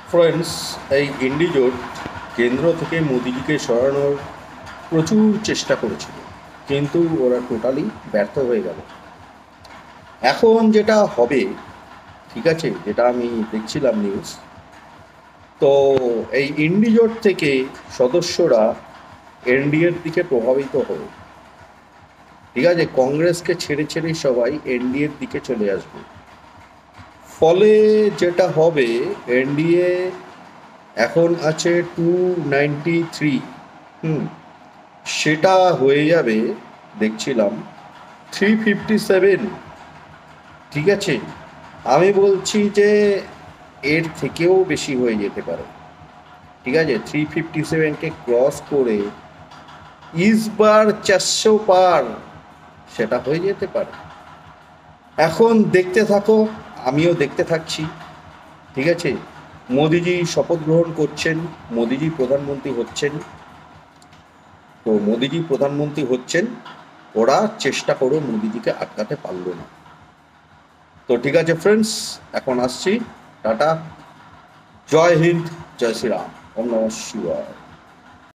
Friends, এই ইন্ডি জোট কেন্দ্র থেকে মোদিজিকে সরানোর প্রচুর চেষ্টা করেছিল, কিন্তু ওরা টোটালি ব্যর্থ হয়ে গেল। এখন যেটা হবে, ঠিক আছে, যেটা আমি দেখছিলাম নিউজ, তো এই ইন্ডি জোট থেকে সদস্যরা এনডিএর দিকে প্রভাবিত হবে। ঠিক আছে, কংগ্রেসকে ছেড়ে ছেড়ে সবাই এনডিএর দিকে চলে আসবে। ফলে যেটা হবে, এনডিএ এখন আছে 293, হুম, সেটা হয়ে যাবে, দেখছিলাম 357। ঠিক আছে, আমি বলছি যে এর থেকেও বেশি হয়ে যেতে পারে। ঠিক আছে, 357কে ক্রস করে ইসবার 400 পার, সেটা হয়ে যেতে পারে। এখন দেখতে থাকো, আমিও দেখতে থাকছি। ঠিক আছে, মোদিজি শপথ গ্রহণ করছেন, মোদিজি প্রধানমন্ত্রী হচ্ছেন। তো মোদিজি প্রধানমন্ত্রী হচ্ছেন, ওরা চেষ্টা করে মোদিজিকে আটকাতে পারলো না। তো ঠিক আছে ফ্রেন্ডস, এখন আসছি। টাটা, জয় হিন্দ, জয় শ্রীরাম, ওম নমঃ শিবায়।